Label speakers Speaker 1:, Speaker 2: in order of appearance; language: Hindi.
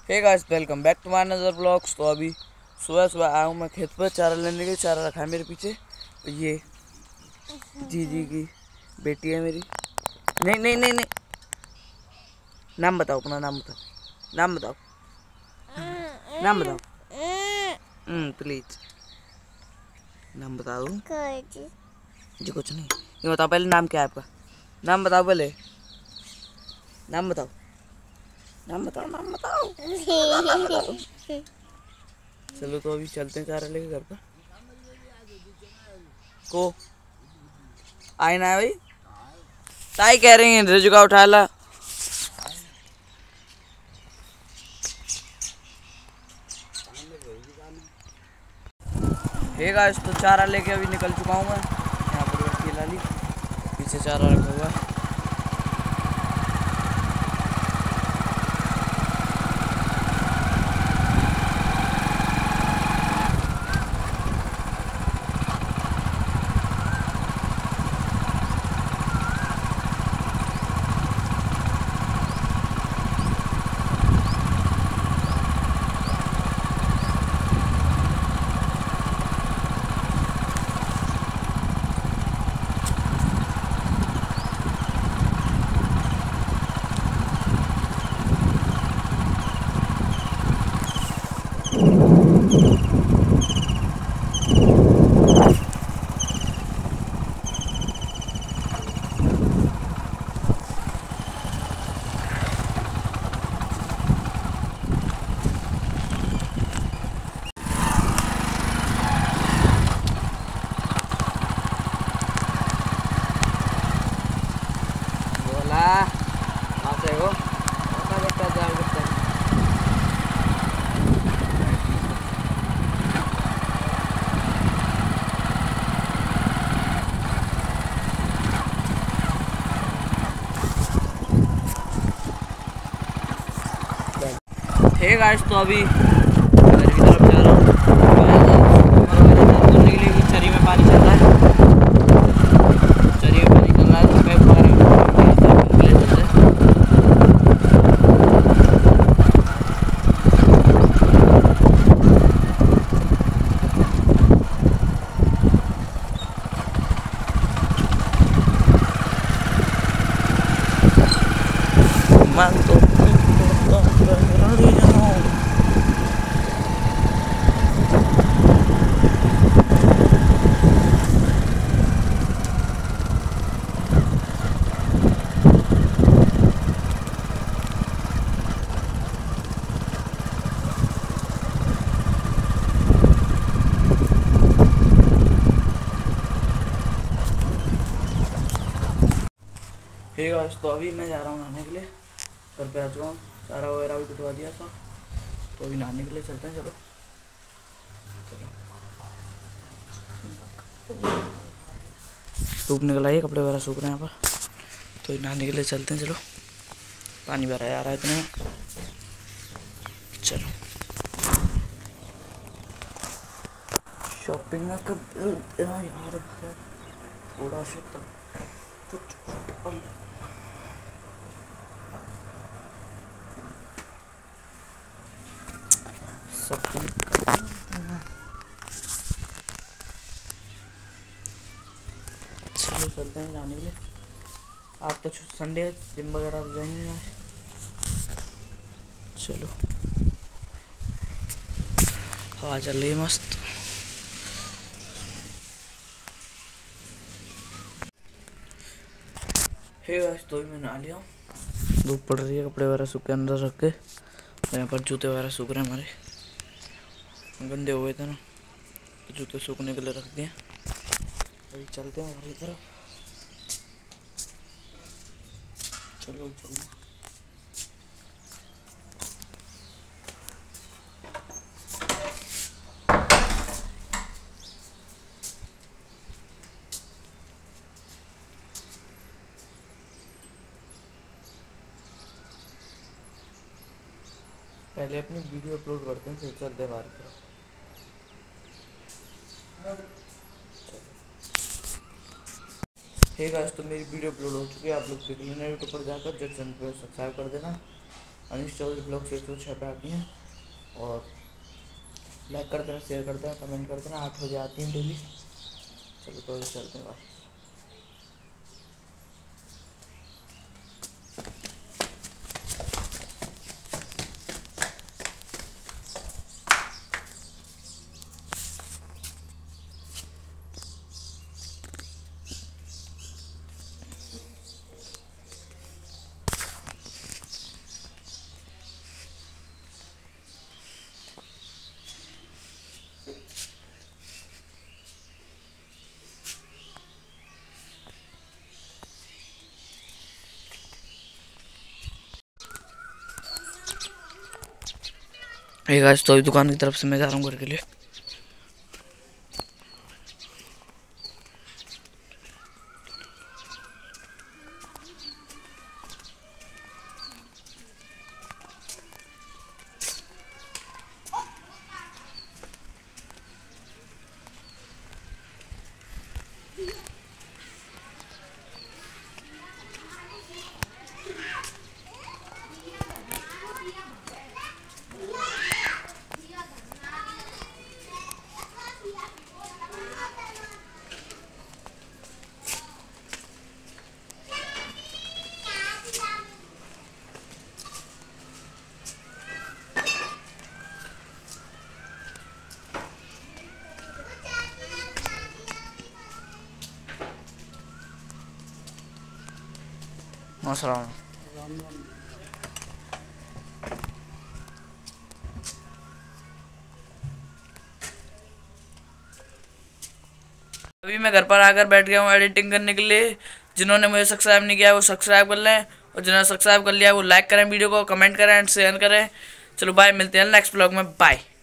Speaker 1: Hey guys, welcome back to my another blogs. तो अभी सुबह सुबह आया हूँ मैं खेत पर चारा लेने के। चारा रखा है मेरे पीछे। तो ये जीजी की बेटी है मेरी। नहीं नहीं नहीं नहीं, नाम बताओ, अपना नाम बताओ, नाम बताओ, नाम बताओ। प्लीज नाम बता दो जी। कुछ नहीं, ये बताओ पहले नाम क्या है आपका। नाम बताओ पहले, नाम बताओ, नाम बताओ, नाम बताओ, नाम बताओ। चलो तो अभी चलते हैं चारा लेके घर पर। को आए ना भाई, ताई कह रही है रिजु का उठा ला। हे गाइस, तो चारा लेके अभी निकल चुका हूँ मैं। यहाँ पर अकेला ली पीछे चारा रखा हुआ है। हे गाइस, तो अभी घर की तरफ जा रहा हूँ। के लिए चरी में पानी चल रहा है, चरी में पानी चल रहा है। तो पैप वगैरह ले चलते हैं। मैं तो ठीक है। तो अभी मैं जा रहा हूँ नहाने के लिए। घर पे आ चुका हूँ, चारा वगैरह भी कुटवा दिया था। तो अभी नहाने के लिए चलते हैं। चलो धूप निकल आई है, कपड़े वगैरह सूख रहे हैं यहाँ पर। तो नहाने के लिए चलते हैं। चलो, पानी भरा जा रहा है इतने में। चलो शॉपिंग में कब यार थोड़ा सा सब चलो चलते हैं जाने के लिए। आप तो संडे है, जिम वगैरह तो जाएंगे आज। चलो हवा चल रही है मस्त। हे गाइस, तो मैं नहा लिया हूँ। धूप पड़ रही है, कपड़े वगैरह सूख के अंदर रख के। यहाँ पर जूते वगैरह सूख रहे हैं, हमारे गंदे हो गए थे ना, तो जूते सूखने के लिए रख दिए। अभी चलते हैं घर की तरफ। चलो चलो पहले अपनी वीडियो अपलोड करते हैं, फिर चलते हैं बाहर की तरफ। हे गाइस, तो मेरी वीडियो अपलोड हो चुकी है, आप लोग देख लेना यूट्यूब पर जाकर। जो चैनल पर सब्सक्राइब कर देना। अनिश चौधरी ब्लॉग 106 पे आती हैं। और लाइक कर देना, शेयर कर देना, कमेंट कर देना। 8 बजे आती हैं डेली। चलो तो चलते हैं वापस। एक आज तो दुकान की तरफ से मैं जा रहा हूँ घर के लिए। अस्सलाम। अभी मैं घर पर आकर बैठ गया हूँ एडिटिंग करने के लिए। जिन्होंने मुझे सब्सक्राइब नहीं किया वो सब्सक्राइब कर लें, और जिन्होंने सब्सक्राइब कर लिया वो लाइक करें वीडियो को, कमेंट करें एंड शेयर करें। चलो बाय, मिलते हैं नेक्स्ट ब्लॉग में। बाय।